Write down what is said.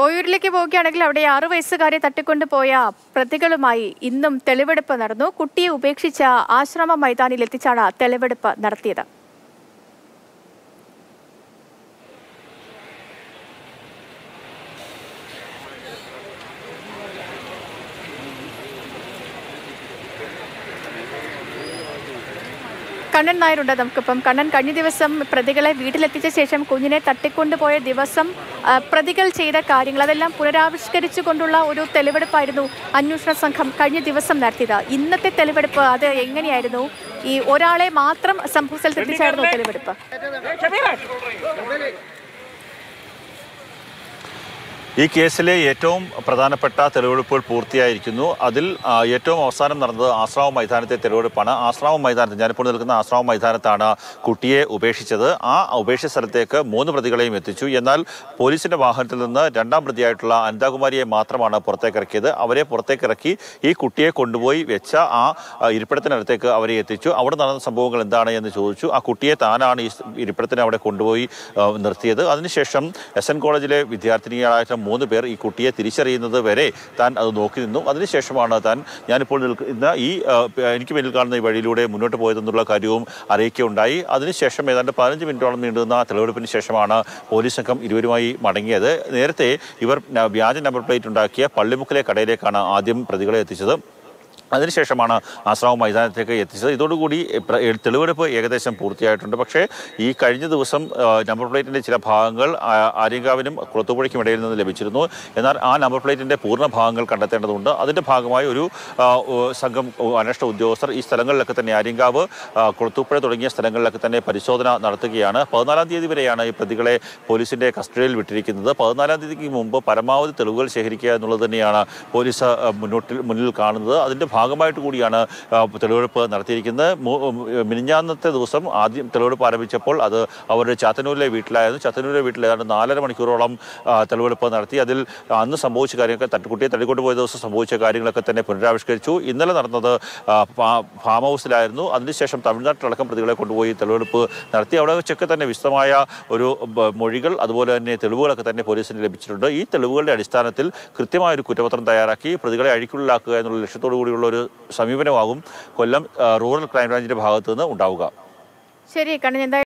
ഓയൂരിലേക്ക് പോവുകയാണെങ്കിൽ അവിടെ 6 വയസ്സുകാരെ തട്ടിക്കൊണ്ടുപോയ പ്രതികളുമായി ഇന്നും തെളിവെടുപ്പ് നടന്നു. കുട്ടിയെ ഉപേക്ഷിച്ച ആശ്രമ മൈതാനിൽ എത്തിച്ചാണ് തെളിവെടുപ്പ് നടത്തിയത്. കണ്ണൻ നായരുണ്ട് നമുക്കിപ്പം. കണ്ണൻ, കഴിഞ്ഞ ദിവസം പ്രതികളെ വീട്ടിലെത്തിച്ച ശേഷം കുഞ്ഞിനെ തട്ടിക്കൊണ്ടുപോയ ദിവസം പ്രതികൾ ചെയ്ത കാര്യങ്ങൾ അതെല്ലാം പുനരാവിഷ്കരിച്ചുകൊണ്ടുള്ള ഒരു തെളിവെടുപ്പായിരുന്നു അന്വേഷണ സംഘം കഴിഞ്ഞ ദിവസം നടത്തിയത്. ഇന്നത്തെ തെളിവെടുപ്പ് അത് എങ്ങനെയായിരുന്നു? ഈ ഒരാളെ മാത്രം സംഭവ സ്ഥലത്ത് എത്തിച്ചായിരുന്നു തെളിവെടുപ്പ്? ഈ കേസിലെ ഏറ്റവും പ്രധാനപ്പെട്ട തെളിവെടുപ്പുകൾ പൂർത്തിയായിരിക്കുന്നു. അതിൽ ഏറ്റവും അവസാനം നടന്നത് ആശ്രാമ മൈതാനത്തെ തെളിവെടുപ്പാണ്. ആശ്രാമ മൈതാനത്ത്, ഞാനിപ്പോൾ നിൽക്കുന്ന ആശ്രാമ മൈതാനത്താണ് കുട്ടിയെ ഉപേക്ഷിച്ചത്. ആ ഉപേക്ഷിച്ച സ്ഥലത്തേക്ക് 3 പ്രതികളെയും എത്തിച്ചു. എന്നാൽ പോലീസിന്റെ വാഹനത്തിൽ നിന്ന് 2ാം പ്രതിയായിട്ടുള്ള അനിതാകുമാരിയെ മാത്രമാണ് പുറത്തേക്കിറക്കിയത്. അവരെ പുറത്തേക്കിറക്കി ഈ കുട്ടിയെ കൊണ്ടുപോയി വെച്ച ആ ഇരിപ്പിടത്തിനടുത്തേക്ക് അവരെ എത്തിച്ചു. അവിടെ നടന്ന സംഭവങ്ങൾ എന്താണ് എന്ന് ചോദിച്ചു. ആ കുട്ടിയെ താനാണ് ഈ ഇരിപ്പിടത്തിന് അവിടെ കൊണ്ടുപോയി നിർത്തിയത്. അതിനുശേഷം SN കോളേജിലെ വിദ്യാർത്ഥിനികളായിട്ട് 3 പേർ ഈ കുട്ടിയെ തിരിച്ചറിയുന്നത് വരെ താൻ അത് നോക്കി നിന്നു. അതിനുശേഷമാണ് ഞാനിപ്പോൾ നിൽക്കുന്ന എനിക്ക് മുന്നിൽ കാണുന്ന ഈ വഴിയിലൂടെ മുന്നോട്ട് പോയതെന്നുള്ള കാര്യവും അറിയിക്കുകയുണ്ടായി. അതിനുശേഷം ഏതാണ്ട് 15 മിനിറ്റോളം നീണ്ടുന്ന തെളിവെടുപ്പിന് ശേഷമാണ് പോലീസ് സംഘം ഇരുവരുമായി മടങ്ങിയത്. നേരത്തെ ഇവർ വ്യാജ നമ്പർ പ്ലേറ്റ് ഉണ്ടാക്കിയ പള്ളിമുക്കിലെ കടയിലേക്കാണ് ആദ്യം പ്രതികളെ എത്തിച്ചത്. അതിനുശേഷമാണ് ആശ്രാമ മൈതാനത്തേക്ക് എത്തിച്ചത്. ഇതോടുകൂടി തെളിവെടുപ്പ് ഏകദേശം പൂർത്തിയായിട്ടുണ്ട്. പക്ഷേ ഈ കഴിഞ്ഞ ദിവസം നമ്പർ പ്ലേറ്റിൻ്റെ ചില ഭാഗങ്ങൾ ആര്യങ്കാവിനും കുളത്തൂപ്പുഴയ്ക്കും ഇടയിൽ നിന്ന് ലഭിച്ചിരുന്നു. എന്നാൽ ആ നമ്പർ പ്ലേറ്റിൻ്റെ പൂർണ്ണ ഭാഗങ്ങൾ കണ്ടെത്തേണ്ടതുണ്ട്. അതിൻ്റെ ഭാഗമായി ഒരു സംഘം അന്വേഷണ ഉദ്യോഗസ്ഥർ ഈ സ്ഥലങ്ങളിലൊക്കെ തന്നെ, ആര്യങ്കാവ്, കുളത്തൂപ്പുഴ തുടങ്ങിയ സ്ഥലങ്ങളിലൊക്കെ തന്നെ പരിശോധന നടത്തുകയാണ്. 14-ാം തീയതി വരെയാണ് ഈ പ്രതികളെ പോലീസിൻ്റെ കസ്റ്റഡിയിൽ വിട്ടിരിക്കുന്നത്. 14-ാം തീയതിക്ക് മുമ്പ് പരമാവധി തെളിവുകൾ ശേഖരിക്കുക എന്നുള്ളത് തന്നെയാണ് പോലീസ് മുന്നിൽ കാണുന്നത്. അതിൻ്റെ ഭാഗമായിട്ട് കൂടിയാണ് തെളിവെടുപ്പ് നടത്തിയിരിക്കുന്നത്. മിനിഞ്ഞാന്നത്തെ ദിവസം ആദ്യം തെളിവെടുപ്പ് ആരംഭിച്ചപ്പോൾ അത് അവരുടെ ചാത്തന്നൂരിലെ വീട്ടിലായിരുന്നു. ചാത്തന്നൂരിലെ വീട്ടിൽ ഏതാണ്ട് 4.5 മണിക്കൂറോളം തെളിവെടുപ്പ് നടത്തി. അതിൽ അന്ന് സംഭവിച്ച കാര്യങ്ങളൊക്കെ, കുട്ടിയെ തട്ടിക്കൊണ്ടുപോയ ദിവസം സംഭവിച്ച കാര്യങ്ങളൊക്കെ തന്നെ പുനരാവിഷ്കരിച്ചു. ഇന്നലെ നടന്നത് ഫാം ഹൗസിലായിരുന്നു. അതിനുശേഷം തമിഴ്നാട്ടിലടക്കം പ്രതികളെ കൊണ്ടുപോയി തെളിവെടുപ്പ് നടത്തി. അവിടെ വെച്ചൊക്കെ തന്നെ വിശദമായ ഒരു മൊഴികൾ, അതുപോലെ തന്നെ തെളിവുകളൊക്കെ തന്നെ പോലീസിന് ലഭിച്ചിട്ടുണ്ട്. ഈ തെളിവുകളുടെ അടിസ്ഥാനത്തിൽ കൃത്യമായൊരു കുറ്റപത്രം തയ്യാറാക്കി പ്രതികളെ അഴിക്കുള്ളിലാക്കുക എന്നുള്ള ലക്ഷ്യത്തോടു കൂടിയുള്ള ഒരു സമീപനമാകും കൊല്ലം റൂറൽ ക്രൈംബ്രാഞ്ചിന്റെ ഭാഗത്തു നിന്ന് ഉണ്ടാവുക. ശരി കണ്ണൻ.